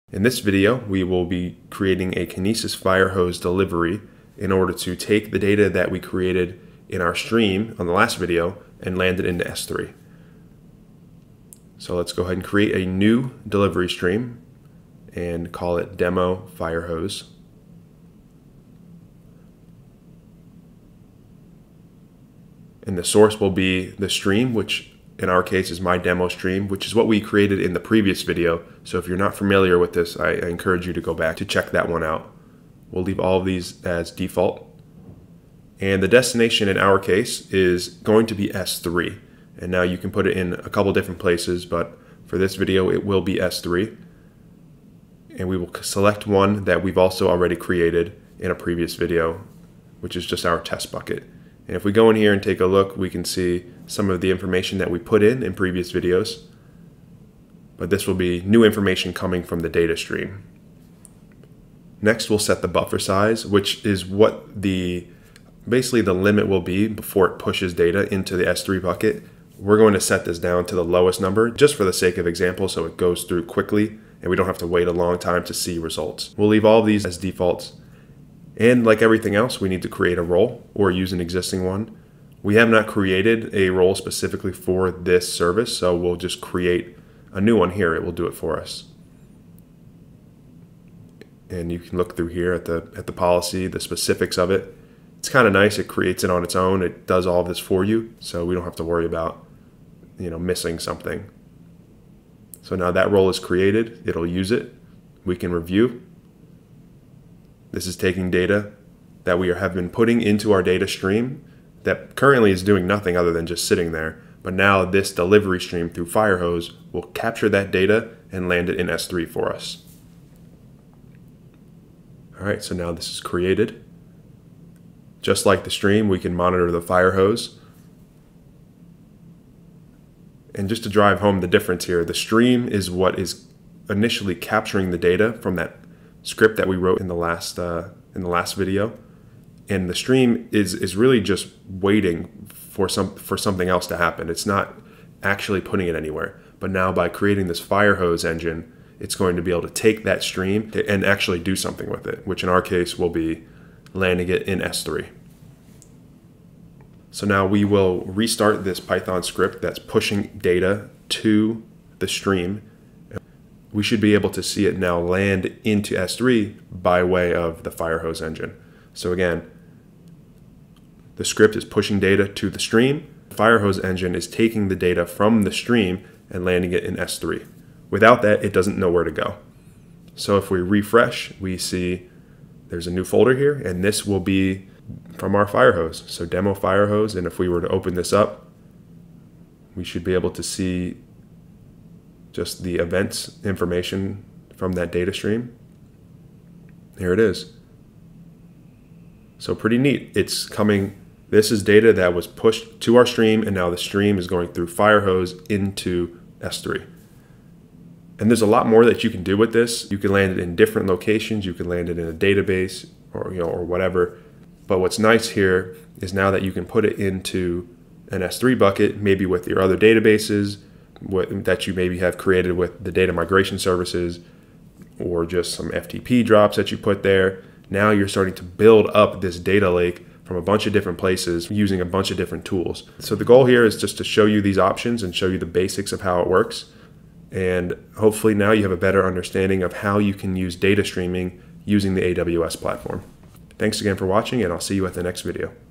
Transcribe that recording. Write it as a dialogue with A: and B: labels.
A: In this video, we will be creating a Kinesis Firehose delivery in order to take the data that we created in our stream on the last video and land it into S3. So let's go ahead and create a new delivery stream and call it demo Firehose. And the source will be the stream, which in our case is my demo stream, which is what we created in the previous video. So if you're not familiar with this, I encourage you to go back to check that one out. We'll leave all of these as default. And the destination in our case is going to be S3. And now you can put it in a couple different places, but for this video, it will be S3. And we will select one that we've also already created in a previous video, which is just our test bucket. And if we go in here and take a look, we can see some of the information that we put in previous videos. But this will be new information coming from the data stream. Next, we'll set the buffer size, which is what basically the limit will be before it pushes data into the S3 bucket. We're going to set this down to the lowest number just for the sake of example, so it goes through quickly and we don't have to wait a long time to see results. We'll leave all of these as defaults. And like everything else, we need to create a role or use an existing one. We have not created a role specifically for this service, so we'll just create a new one here. It will do it for us. And you can look through here at the policy, the specifics of it. It's kind of nice. It creates it on its own. It does all of this for you, so we don't have to worry about, missing something. So now that role is created. It'll use it. We can review. This is taking data that we have been putting into our data stream that currently is doing nothing other than just sitting there. But now this delivery stream through Firehose will capture that data and land it in S3 for us. All right, so now this is created. Just like the stream, we can monitor the Firehose. And just to drive home the difference here, the stream is what is initially capturing the data from that script that we wrote in the last video, and the stream is really just waiting for something else to happen. It's not actually putting it anywhere. But now by creating this Firehose engine, it's going to be able to take that stream and actually do something with it, which in our case will be landing it in S3. So now we will restart this Python script that's pushing data to the stream. We should be able to see it now land into S3 by way of the Firehose engine. So again, the script is pushing data to the stream. The Firehose engine is taking the data from the stream and landing it in S3. Without that, it doesn't know where to go. So if we refresh, we see there's a new folder here, and this will be from our Firehose. So demo Firehose, and if we were to open this up, we should be able to see just the events information from that data stream. Here it is. So pretty neat. It's coming, this is data that was pushed to our stream, and now the stream is going through Firehose into S3. And there's a lot more that you can do with this. You can land it in different locations. You can land it in a database or whatever. But what's nice here is now that you can put it into an S3 bucket, maybe with your other databases, that you maybe have created with the data migration services, or just some FTP drops that you put there. Now you're starting to build up this data lake from a bunch of different places using a bunch of different tools. So the goal here is just to show you these options and show you the basics of how it works. And hopefully now you have a better understanding of how you can use data streaming using the AWS platform. Thanks again for watching, and I'll see you at the next video.